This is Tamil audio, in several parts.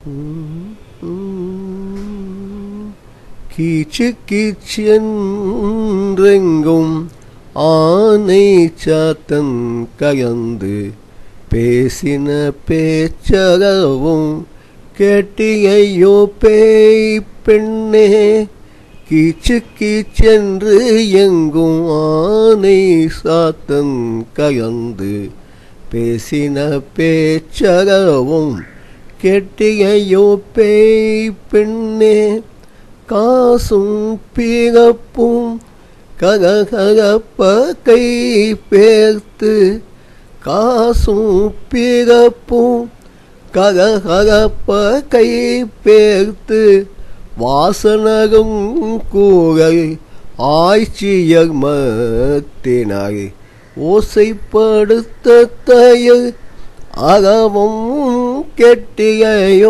கீச்சு கீச்சென்றெங்கும் ஆனை சாத்தன் கயந்து பேசின பேச்சரவும் கேட்டியையோ பேய் பெண்ணே. கீச்சு கீச்சென்று எங்கும் ஆனை சாத்தன் கயந்து பேசின பேச்சரவும் கேட்டியையோ பேய் பெண்ணே. காசும் பிறப்பும் கரகரப்ப கை பேர்த்து, காசும் பிறப்பும் கரகரப்ப கை பேர்த்து வாசனரும் கூறல் ஆய்ச்சியர் மத்தினார் ஓசைப்படுத்த தயர் அறவும் கெட்டியையோ.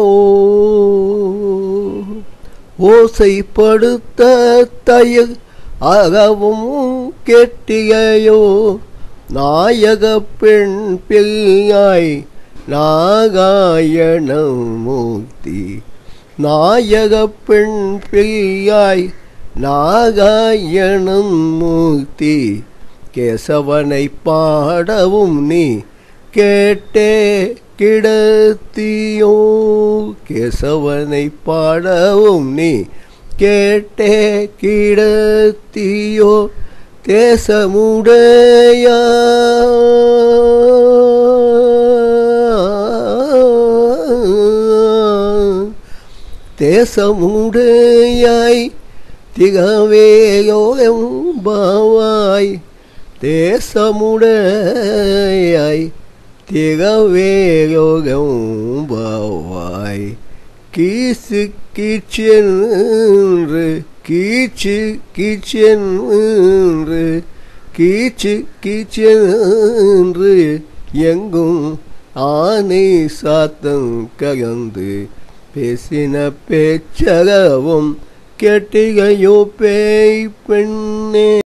ஓசைப்படுத்த தயர் அறவும் கெட்டியையோ. நாயக பெண் பிள்ளாய் நாராயணமூர்த்தி, நாயக பெண் பிள்ளாய் நாராயணமூர்த்தி. கேசவனை பாடவும் நீ கேட்டே கிடத்தியோ. கேசவனை பாடவும் நீ கேட்டே கிடத்தியோ. தேசமுடைய தேசமுடையாய் திகவேயோ எம்பாவாய். தேசமுடையாய் திகவேயோ எம்பாவாய். கீசு கீச்சென்று கீச்சு கீச்சென்று கீச்சு கீச்சென்று எங்கும் ஆனை சாத்தம் கலந்து பேசின பேச்சரவும் கேட்டியையோ பேய் பெண்ணே.